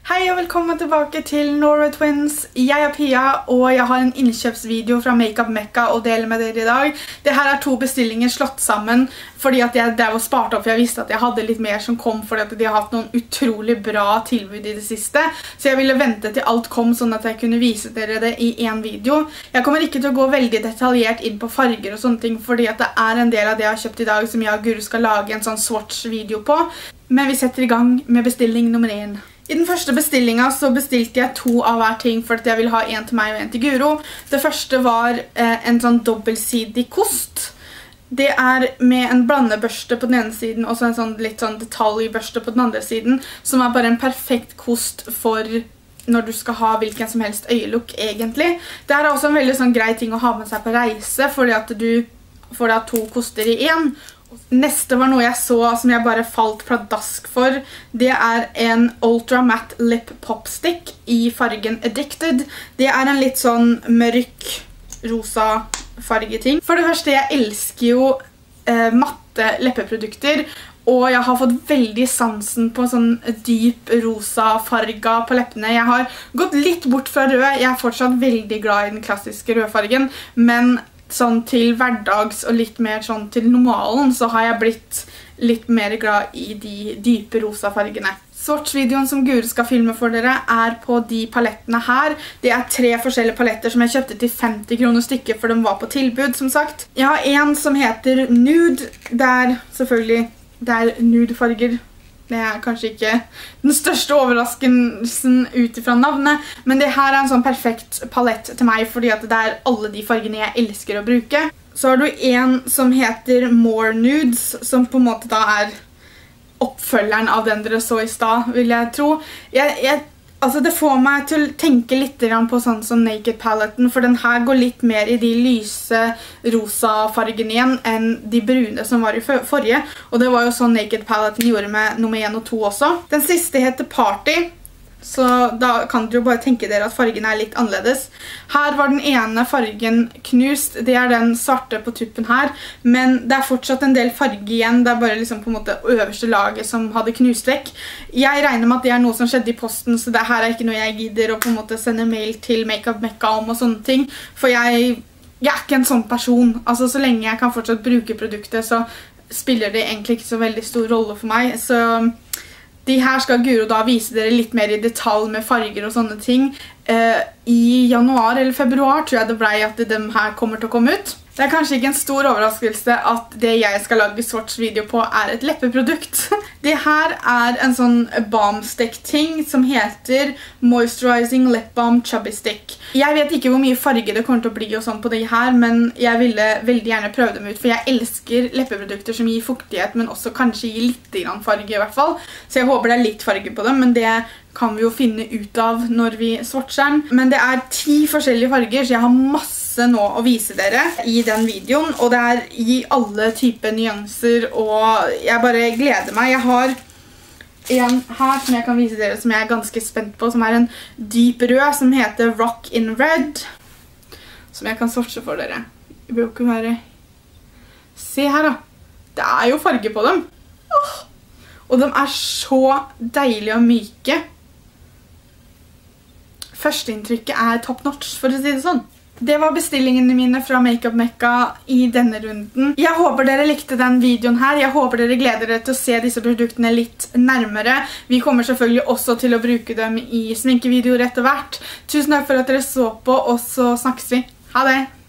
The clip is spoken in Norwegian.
Hei og velkommen tilbake til Norway Twins. Jeg Pia, og jeg har en innkjøpsvideo fra Makeup Mekka å dele med dere i dag. Dette 2 bestillinger slått sammen fordi at jeg drev og sparte opp, for jeg visste at jeg hadde litt mer som kom fordi at de har hatt noen utrolig bra tilbud i det siste. Så jeg ville vente til alt kom sånn at jeg kunne vise dere det i en video. Jeg kommer ikke til å gå veldig detaljert inn på farger og sånne ting, fordi at det en del av det jeg har kjøpt i dag som jeg og Guru skal lage en sånn swatch-video på. Men vi setter i gang med bestilling nummer 1. I den første bestillingen så bestilte jeg 2 av hver ting for at jeg ville ha en til meg og en til Guro. Det første var en sånn dobbeltsidig kost. Det med en blandebørste på den ene siden og så en sånn litt sånn detaljbørste på den andre siden, som bare en perfekt kost for når du skal ha hvilken som helst øyelook egentlig. Det også en veldig sånn grei ting å ha med seg på reise, fordi at du får da 2 koster i 1. Neste var noe jeg så som jeg bare falt pladask for. Det en Ultra Matte Lip Popstick i fargen Addicted. Det en litt sånn mørk, rosa fargeting. For det første, jeg elsker jo matte leppeprodukter, og jeg har fått veldig sansen på sånn dyp rosa farga på leppene. Jeg har gått litt bort fra rød. Jeg fortsatt veldig glad i den klassiske rødfargen, men sånn til hverdags og litt mer sånn til normalen, så har jeg blitt litt mer glad i de dype rosa fargene. Swatch-videoen som Guru skal filme for dere på de palettene her. Det 3 forskjellige paletter som jeg kjøpte til 50 kroner stykket, for de var på tilbud, som sagt. Jeg har en som heter Nude, selvfølgelig, det nude-farger. Det kanskje ikke den største overraskelsen ut fra navnet, men det her en sånn perfekt palett til meg, fordi at det alle de fargene jeg elsker å bruke. Så har du en som heter More Nudes, som på en måte da oppfølgeren av den dere så i sted, vil jeg tro. Altså det får meg til å tenke litt på sånn som Naked Paletten, for den her går litt mer i de lyse rosa fargene igjen enn de brune som var i forrige. Og det var jo sånn Naked Paletten gjorde med nummer 1 og 2 også. Den siste heter Party, så da kan dere jo bare tenke dere at fargen litt annerledes. Her var den ene fargen knust, det den svarte på tuppen her, men det fortsatt en del farge igjen, det bare liksom på en måte øverste laget som hadde knust vekk. Jeg regner med at det noe som skjedde i posten, så det her ikke noe jeg gidder å på en måte sende mail til Makeup Mekka om og sånne ting, for jeg ikke en sånn person. Altså så lenge jeg kan fortsatt bruke produktet, så spiller det egentlig ikke så veldig stor rolle for meg, så de her skal Guro da vise dere litt mer i detalj med farger og sånne ting. I januar eller februar tror jeg det ble at de her kommer til å komme ut. Det kanskje ikke en stor overraskelse at det jeg skal lage Swatch-video på et leppeprodukt. Det her en sånn balm-stick-ting som heter Moisturizing Lip Balm Chubby Stick. Jeg vet ikke hvor mye farge det kommer til å bli og sånn på de her, men jeg ville veldig gjerne prøve dem ut, for jeg elsker leppeprodukter som gir fuktighet, men også kanskje gir litt farge i hvert fall. Så jeg håper det litt farge på dem, men det kan vi jo finne ut av når vi swatcher den. Men det 10 forskjellige farger, så jeg har masse nå å vise dere i den videoen, og det i alle typer nyanser, og jeg bare gleder meg. Jeg har en her som jeg kan vise dere som jeg ganske spent på, som en dyp rød, som heter Rock in Red, som jeg kan swatche for dere. Jeg bør ikke være... Se her da, det jo farge på dem. Og de så deilige og myke. Førsteinntrykket top notch, for å si det sånn. Det var bestillingene mine fra Makeup Mekka i denne runden. Jeg håper dere likte den videoen her. Jeg håper dere gleder dere til å se disse produktene litt nærmere. Vi kommer selvfølgelig også til å bruke dem i sminkevideoer etter hvert. Tusen takk for at dere så på, og så snakkes vi. Ha det!